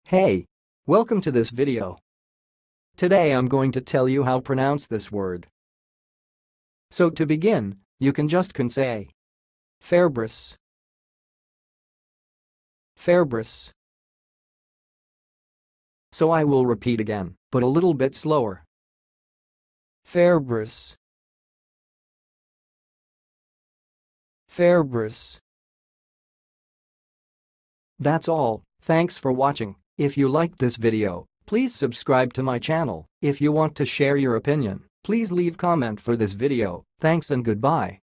Hey! Welcome to this video. Today I'm going to tell you how to pronounce this word. So to begin, you can say Fairbrass. Fairbrass. So I will repeat again, but a little bit slower. Fairbrass. Fairbrass. That's all. Thanks for watching. If you liked this video, please subscribe to my channel. If you want to share your opinion, please leave comment for this video. Thanks and goodbye.